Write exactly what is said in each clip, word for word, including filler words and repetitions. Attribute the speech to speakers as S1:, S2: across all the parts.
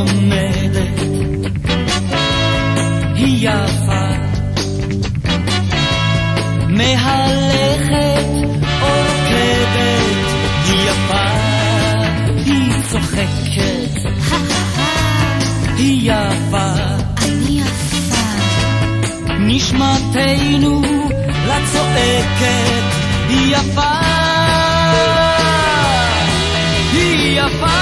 S1: עומדת, היא יפה, מהלכת עוקדת, היא יפה, היא צוחקת, היא יפה,
S2: אני יפה,
S1: נשמתנו לצועקת, היא יפה, היא יפה,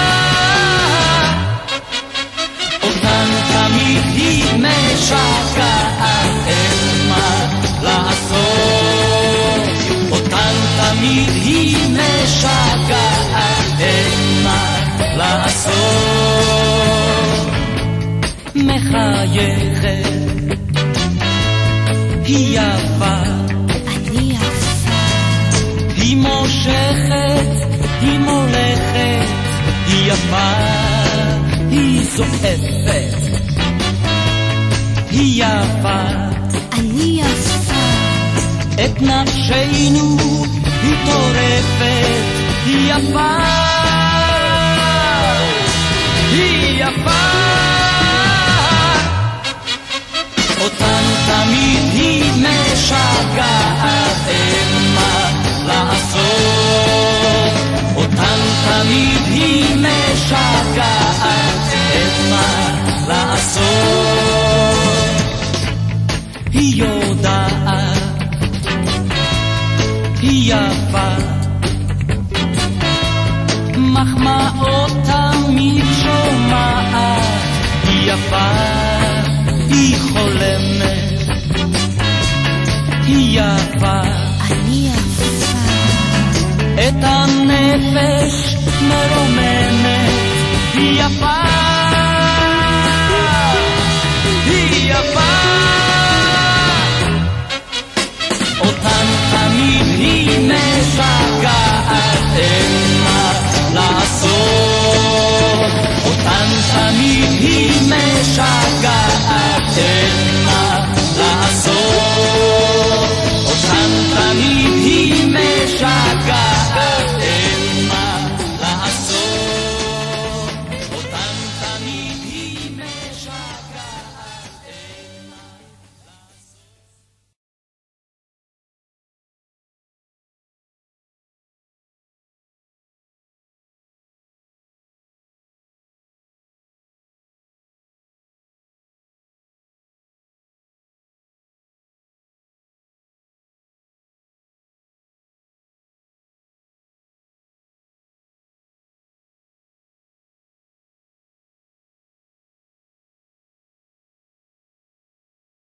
S1: אותן תמיד היא משגעת, אין מה לעשות, אותן תמיד היא משגעת, אין מה לעשות, מחייכת, היא יפה,
S2: אני יפה,
S1: היא מושכת, היא מולכת, היא יפה, היא זועפת, היא יפה,
S2: אני יפה,
S1: את נפשנו היא טורפת, היא יפה.